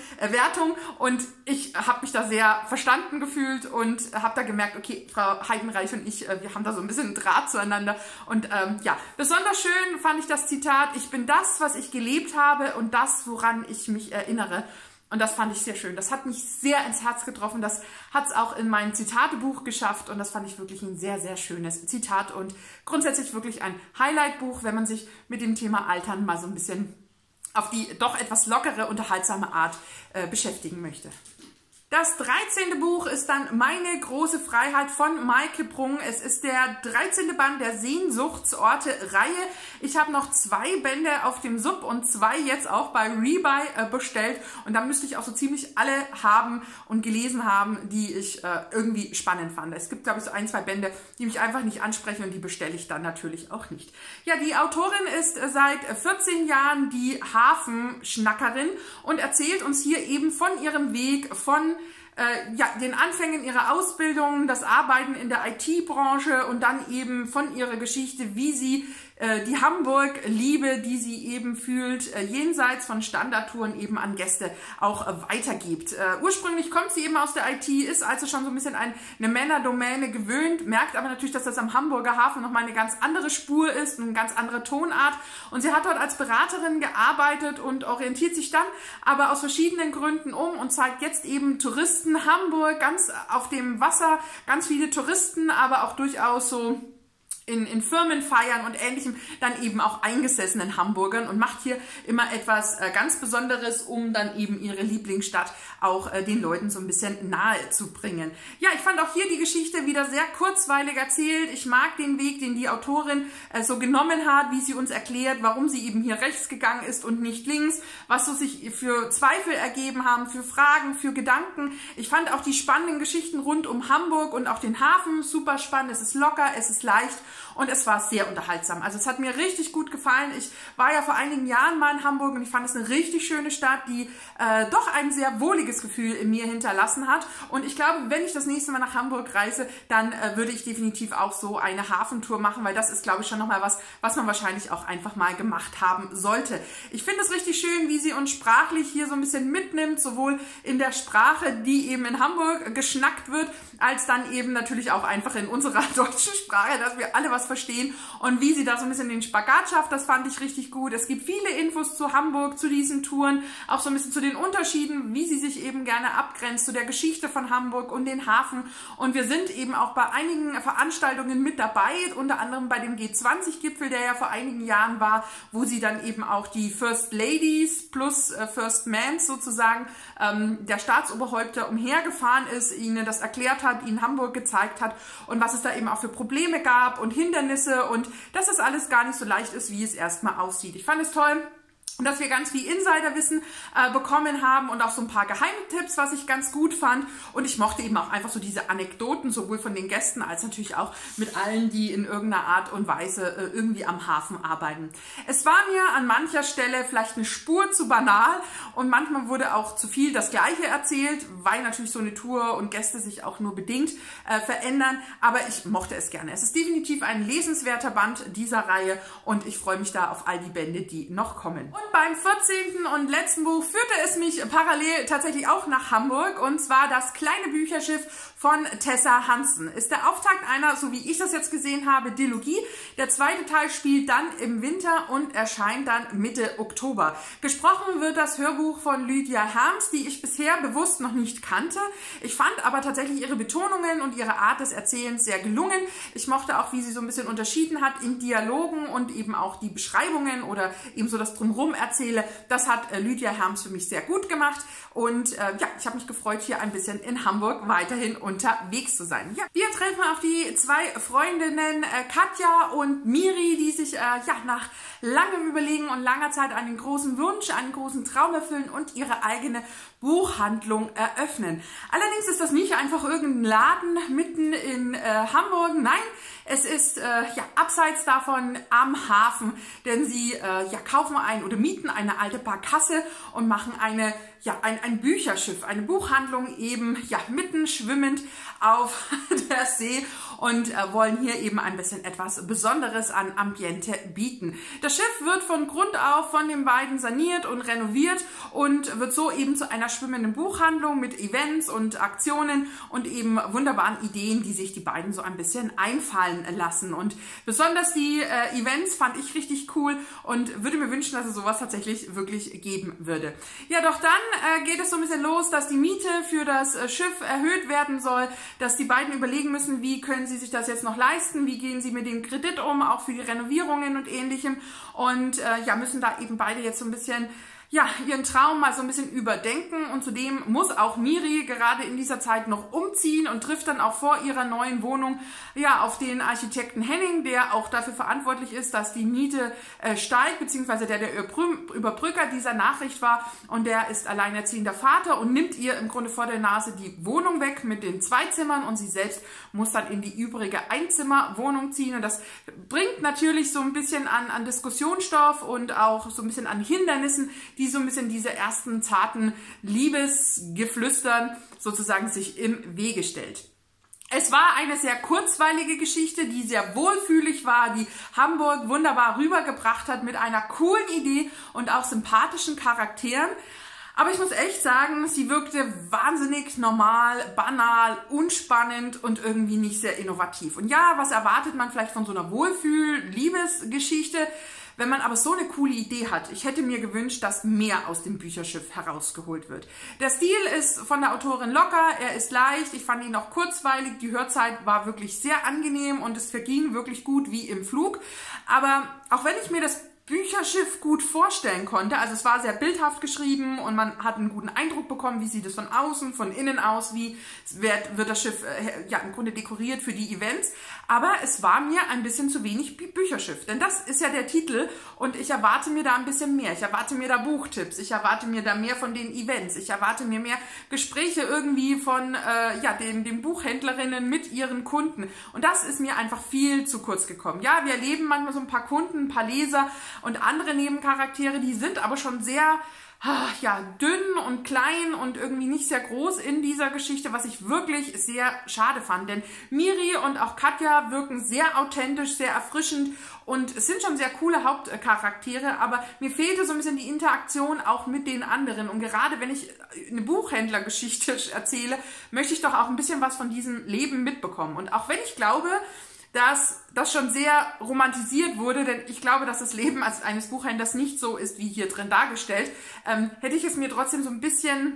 Und ich habe mich da sehr verstanden gefühlt und habe da gemerkt, okay, Frau Heidenreich und ich, wir haben da so ein bisschen Draht zueinander. Und ja, besonders schön fand ich das Zitat: Ich bin das, was ich gelebt habe und das, woran ich mich erinnere. Und das fand ich sehr schön. Das hat mich sehr ins Herz getroffen. Das hat es auch in mein Zitatebuch geschafft. Und das fand ich wirklich ein sehr, sehr schönes Zitat. Und grundsätzlich wirklich ein Highlight-Buch, wenn man sich mit dem Thema Altern mal so ein bisschen auf die doch etwas lockere, unterhaltsame Art beschäftigen möchte. Das 13. Buch ist dann Meine große Freiheit von Maike Prung. Es ist der 13. Band der Sehnsuchtsorte-Reihe. Ich habe noch 2 Bände auf dem Sub und 2 jetzt auch bei Rebuy bestellt. Und da müsste ich auch so ziemlich alle haben und gelesen haben, die ich irgendwie spannend fand. Es gibt, glaube ich, so 1, 2 Bände, die mich einfach nicht ansprechen und die bestelle ich dann natürlich auch nicht. Ja, die Autorin ist seit 14 Jahren die Hafenschnackerin und erzählt uns hier eben von ihrem Weg, von ja, den Anfängen ihrer Ausbildung, das Arbeiten in der IT-Branche und dann eben von ihrer Geschichte, wie sie die Hamburg-Liebe, die sie eben fühlt, jenseits von Standardtouren eben an Gäste auch weitergibt. Ursprünglich kommt sie eben aus der IT, ist also schon so ein bisschen eine Männerdomäne gewöhnt, merkt aber natürlich, dass das am Hamburger Hafen nochmal eine ganz andere Spur ist, eine ganz andere Tonart. Und sie hat dort als Beraterin gearbeitet und orientiert sich dann aber aus verschiedenen Gründen um und zeigt jetzt eben Touristen Hamburg ganz auf dem Wasser, ganz viele Touristen, aber auch durchaus so in Firmenfeiern und Ähnlichem dann eben auch eingesessenen Hamburgern und macht hier immer etwas ganz Besonderes, um dann eben ihre Lieblingsstadt auch den Leuten so ein bisschen nahe zu bringen. Ja, ich fand auch hier die Geschichte wieder sehr kurzweilig erzählt. Ich mag den Weg, den die Autorin so genommen hat, wie sie uns erklärt, warum sie eben hier rechts gegangen ist und nicht links, was so sich für Zweifel ergeben haben, für Fragen, für Gedanken. Ich fand auch die spannenden Geschichten rund um Hamburg und auch den Hafen super spannend. Es ist locker, es ist leicht. Und es war sehr unterhaltsam. Also es hat mir richtig gut gefallen. Ich war ja vor einigen Jahren mal in Hamburg und ich fand es eine richtig schöne Stadt, die doch ein sehr wohliges Gefühl in mir hinterlassen hat. Und ich glaube, wenn ich das nächste Mal nach Hamburg reise, dann würde ich definitiv auch so eine Hafentour machen, weil das ist, glaube ich, schon nochmal was man wahrscheinlich auch einfach mal gemacht haben sollte. Ich finde es richtig schön, wie sie uns sprachlich hier so ein bisschen mitnimmt, sowohl in der Sprache, die eben in Hamburg geschnackt wird, als dann eben natürlich auch einfach in unserer deutschen Sprache, dass wir alle was verstehen und wie sie da so ein bisschen den Spagat schafft, das fand ich richtig gut. Es gibt viele Infos zu Hamburg, zu diesen Touren, auch so ein bisschen zu den Unterschieden, wie sie sich eben gerne abgrenzt, zu der Geschichte von Hamburg und den Hafen. Und wir sind eben auch bei einigen Veranstaltungen mit dabei, unter anderem bei dem G20-Gipfel, der ja vor einigen Jahren war, wo sie dann eben auch die First Ladies plus First Mans sozusagen der Staatsoberhäupter umhergefahren ist, ihnen das erklärt hat, ihnen Hamburg gezeigt hat und was es da eben auch für Probleme gab und Hindernisse und dass es alles gar nicht so leicht ist, wie es erstmal aussieht. Ich fand es toll. Und dass wir ganz viel Insiderwissen bekommen haben und auch so ein paar Geheimtipps, was ich ganz gut fand. Und ich mochte eben auch einfach so diese Anekdoten, sowohl von den Gästen als natürlich auch mit allen, die in irgendeiner Art und Weise irgendwie am Hafen arbeiten. Es war mir an mancher Stelle vielleicht eine Spur zu banal und manchmal wurde auch zu viel das Gleiche erzählt, weil natürlich so eine Tour und Gäste sich auch nur bedingt verändern. Aber ich mochte es gerne. Es ist definitiv ein lesenswerter Band dieser Reihe und ich freue mich da auf all die Bände, die noch kommen. Und beim 14. und letzten Buch führte es mich parallel tatsächlich auch nach Hamburg und zwar das kleine Bücherschiff von Tessa Hansen. Ist der Auftakt einer, so wie ich das jetzt gesehen habe, Dilogie. Der zweite Teil spielt dann im Winter und erscheint dann Mitte Oktober. Gesprochen wird das Hörbuch von Lydia Herms, die ich bisher bewusst noch nicht kannte. Ich fand aber tatsächlich ihre Betonungen und ihre Art des Erzählens sehr gelungen. Ich mochte auch, wie sie so ein bisschen unterschieden hat in Dialogen und eben auch die Beschreibungen oder eben so das Drumherum erzähle. Das hat Lydia Herms für mich sehr gut gemacht und ja, ich habe mich gefreut, hier ein bisschen in Hamburg weiterhin unterwegs zu sein. Ja, wir treffen auf die zwei Freundinnen Katja und Miri, die sich ja, nach langem Überlegen und langer Zeit einen großen Wunsch, einen großen Traum erfüllen und ihre eigene Buchhandlung eröffnen. Allerdings ist das nicht einfach irgendein Laden mitten in Hamburg. Nein, es ist ja, abseits davon am Hafen, denn sie ja, kaufen oder mieten eine alte Barkasse und machen ein Bücherschiff, eine Buchhandlung eben ja, mitten schwimmend auf der See und wollen hier eben ein bisschen etwas Besonderes an Ambiente bieten. Das Schiff wird von Grund auf von den beiden saniert und renoviert und wird so eben zu einer schwimmenden Buchhandlung mit Events und Aktionen und eben wunderbaren Ideen, die sich die beiden so ein bisschen einfallen lassen. Und besonders die Events fand ich richtig cool und würde mir wünschen, dass es sowas tatsächlich wirklich geben würde. Ja, doch dann geht es so ein bisschen los, dass die Miete für das Schiff erhöht werden soll, dass die beiden überlegen müssen, wie können sie sich das jetzt noch leisten, wie gehen sie mit dem Kredit um, auch für die Renovierungen und Ähnlichem und ja, müssen da eben beide jetzt so ein bisschen ja, ihren Traum mal so ein bisschen überdenken und zudem muss auch Miri gerade in dieser Zeit noch umziehen und trifft dann auch vor ihrer neuen Wohnung ja auf den Architekten Henning, der auch dafür verantwortlich ist, dass die Miete steigt, beziehungsweise der Überbrücker dieser Nachricht war und der ist alleinerziehender Vater und nimmt ihr im Grunde vor der Nase die Wohnung weg mit den 2 Zimmern und sie selbst muss dann in die übrige Einzimmerwohnung ziehen und das bringt natürlich so ein bisschen an Diskussionsstoff und auch so ein bisschen an Hindernissen, die so ein bisschen diese ersten zarten Liebesgeflüstern sozusagen sich im Wege stellt. Es war eine sehr kurzweilige Geschichte, die sehr wohlfühlig war, die Hamburg wunderbar rübergebracht hat mit einer coolen Idee und auch sympathischen Charakteren. Aber ich muss echt sagen, sie wirkte wahnsinnig normal, banal, unspannend und irgendwie nicht sehr innovativ. Und ja, was erwartet man vielleicht von so einer Wohlfühl-Liebesgeschichte? Wenn man aber so eine coole Idee hat, ich hätte mir gewünscht, dass mehr aus dem Bücherschiff herausgeholt wird. Der Stil ist von der Autorin locker, er ist leicht, ich fand ihn auch kurzweilig, die Hörzeit war wirklich sehr angenehm und es verging wirklich gut wie im Flug. Aber auch wenn ich mir das Bücherschiff gut vorstellen konnte, also es war sehr bildhaft geschrieben und man hat einen guten Eindruck bekommen, wie sieht es von außen, von innen aus, wie wird das Schiff ja im Grunde dekoriert für die Events, aber es war mir ein bisschen zu wenig Bücherschiff, denn das ist ja der Titel und ich erwarte mir da ein bisschen mehr, ich erwarte mir da Buchtipps, ich erwarte mir da mehr von den Events, ich erwarte mir mehr Gespräche irgendwie von ja, den Buchhändlerinnen mit ihren Kunden und das ist mir einfach viel zu kurz gekommen. Ja, wir erleben manchmal so ein paar Kunden, ein paar Leser und andere Nebencharaktere, die sind aber schon sehr ja, dünn und klein und irgendwie nicht sehr groß in dieser Geschichte, was ich wirklich sehr schade fand. Denn Miri und auch Katja wirken sehr authentisch, sehr erfrischend und es sind schon sehr coole Hauptcharaktere, aber mir fehlte so ein bisschen die Interaktion auch mit den anderen. Und gerade wenn ich eine Buchhändlergeschichte erzähle, möchte ich doch auch ein bisschen was von diesem Leben mitbekommen. Und auch wenn ich glaube, dass das schon sehr romantisiert wurde, denn ich glaube, dass das Leben eines Buchhändlers nicht so ist, wie hier drin dargestellt, hätte ich es mir trotzdem so ein bisschen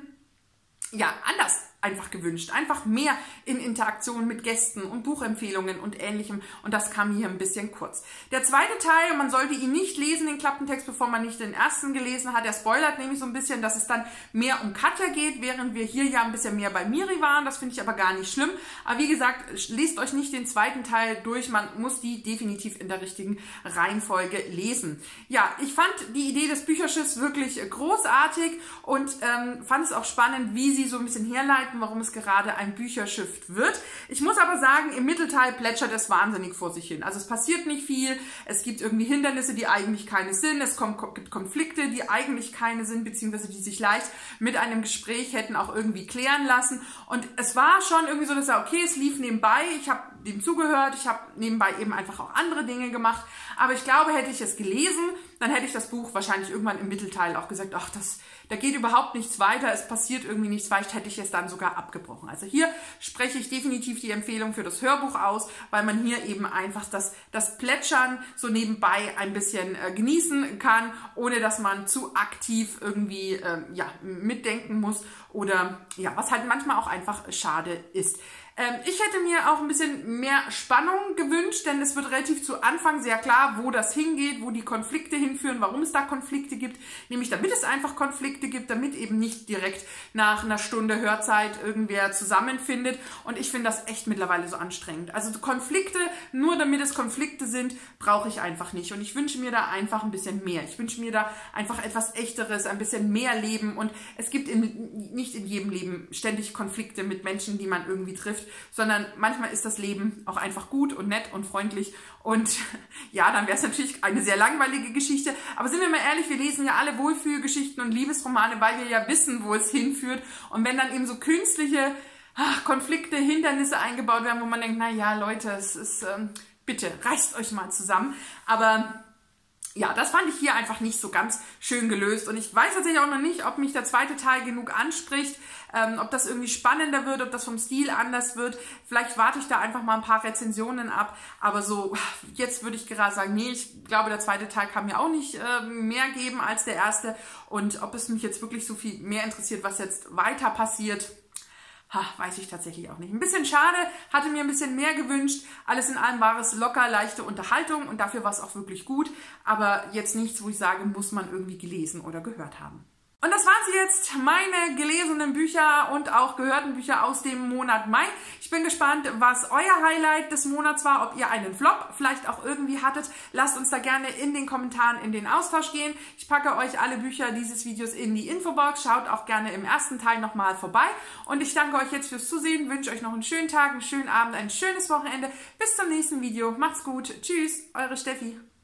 ja, anders einfach gewünscht. Einfach mehr in Interaktion mit Gästen und Buchempfehlungen und Ähnlichem. Und das kam hier ein bisschen kurz. Der zweite Teil, man sollte ihn nicht lesen, den Klappentext, bevor man nicht den ersten gelesen hat. Der spoilert nämlich so ein bisschen, dass es dann mehr um Katja geht, während wir hier ja ein bisschen mehr bei Miri waren. Das finde ich aber gar nicht schlimm. Aber wie gesagt, lest euch nicht den zweiten Teil durch. Man muss die definitiv in der richtigen Reihenfolge lesen. Ja, ich fand die Idee des Bücherschiffs wirklich großartig und fand es auch spannend, wie sie so ein bisschen herleiten, warum es gerade ein Bücherschiff wird. Ich muss aber sagen, im Mittelteil plätschert es wahnsinnig vor sich hin. Also es passiert nicht viel, es gibt irgendwie Hindernisse, die eigentlich keine sind, es gibt Konflikte, die eigentlich keine sind, beziehungsweise die sich leicht mit einem Gespräch hätten auch irgendwie klären lassen. Und es war schon irgendwie so, dass okay, es lief nebenbei, ich habe dem zugehört, ich habe nebenbei eben einfach auch andere Dinge gemacht, aber ich glaube, hätte ich es gelesen, dann hätte ich das Buch wahrscheinlich irgendwann im Mittelteil auch gesagt, ach, da geht überhaupt nichts weiter, es passiert irgendwie nichts, vielleicht hätte ich es dann sogar abgebrochen. Also hier spreche ich definitiv die Empfehlung für das Hörbuch aus, weil man hier eben einfach das Plätschern so nebenbei ein bisschen genießen kann, ohne dass man zu aktiv irgendwie ja, mitdenken muss oder ja, was halt manchmal auch einfach schade ist. Ich hätte mir auch ein bisschen mehr Spannung gewünscht, denn es wird relativ zu Anfang sehr klar, wo das hingeht, wo die Konflikte hinführen, warum es da Konflikte gibt. Nämlich damit es einfach Konflikte gibt, damit eben nicht direkt nach einer Stunde Hörzeit irgendwer zusammenfindet. Und ich finde das echt mittlerweile so anstrengend. Also Konflikte, nur damit es Konflikte sind, brauche ich einfach nicht. Und ich wünsche mir da einfach ein bisschen mehr. Ich wünsche mir da einfach etwas Echteres, ein bisschen mehr Leben. Und es gibt nicht in jedem Leben ständig Konflikte mit Menschen, die man irgendwie trifft, sondern manchmal ist das Leben auch einfach gut und nett und freundlich und ja, dann wäre es natürlich eine sehr langweilige Geschichte, aber sind wir mal ehrlich, wir lesen ja alle Wohlfühlgeschichten und Liebesromane, weil wir ja wissen, wo es hinführt und wenn dann eben so künstliche Konflikte, Hindernisse eingebaut werden, wo man denkt, na ja, Leute, es ist, bitte, reißt euch mal zusammen, aber ja, das fand ich hier einfach nicht so ganz schön gelöst und ich weiß tatsächlich auch noch nicht, ob mich der zweite Teil genug anspricht, ob das irgendwie spannender wird, ob das vom Stil anders wird. Vielleicht warte ich da einfach mal ein paar Rezensionen ab, aber so jetzt würde ich gerade sagen, nee, ich glaube, der zweite Teil kann mir auch nicht mehr geben als der erste und ob es mich jetzt wirklich so viel mehr interessiert, was jetzt weiter passiert, weiß ich tatsächlich auch nicht. Ein bisschen schade, hatte mir ein bisschen mehr gewünscht. Alles in allem war es locker, leichte Unterhaltung und dafür war es auch wirklich gut. Aber jetzt nichts, wo ich sage, muss man irgendwie gelesen oder gehört haben. Und das waren sie jetzt, meine gelesenen Bücher und auch gehörten Bücher aus dem Monat Mai. Ich bin gespannt, was euer Highlight des Monats war, ob ihr einen Flop vielleicht auch irgendwie hattet. Lasst uns da gerne in den Kommentaren in den Austausch gehen. Ich packe euch alle Bücher dieses Videos in die Infobox. Schaut auch gerne im ersten Teil nochmal vorbei. Und ich danke euch jetzt fürs Zusehen, wünsche euch noch einen schönen Tag, einen schönen Abend, ein schönes Wochenende. Bis zum nächsten Video. Macht's gut. Tschüss, eure Steffi.